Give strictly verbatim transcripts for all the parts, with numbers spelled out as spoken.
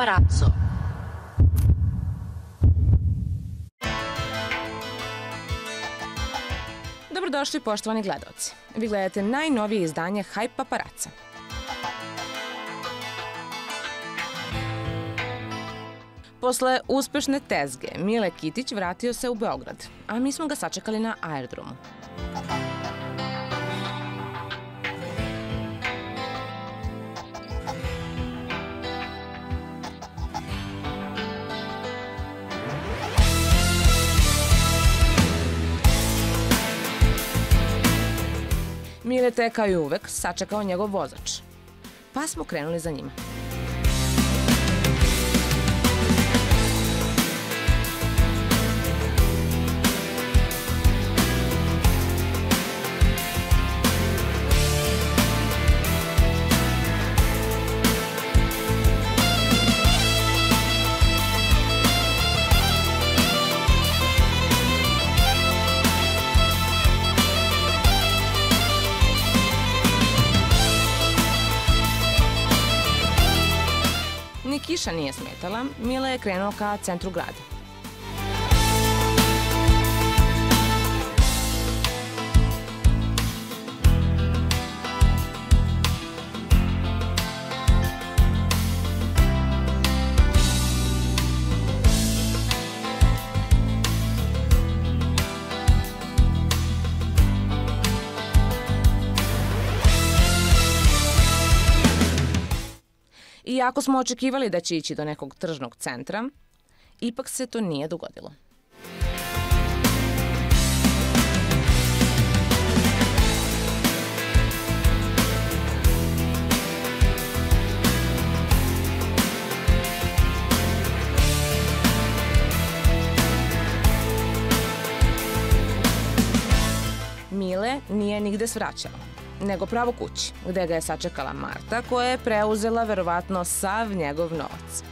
Paparazzo. Dobrodošli poštovani gledaoci. Vi gledate najnovije izdanje Hype Paparazza. Posle uspešne tezge, Mile Kitić vratio se u Beograd, a mi smo ga sačekali na aerodromu. Mileta je kao i uvek sačekao njegov vozač, pa smo krenuli za njima. Ni kiša nije smetala, Mile je krenuo ka centru grada. Iako smo očekivali da će ići do nekog tržnog centra, ipak se to nije dogodilo. Mile nije nigde svraćao, nego pravo kući, gde ga je sačekala Marta, koja je preuzela verovatno sav njegov novac.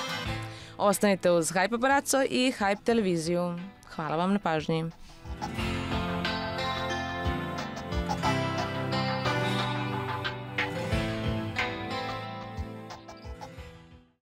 Ostanite uz Hype Paparazzo i Hype televiziju. Hvala vam na pažnji.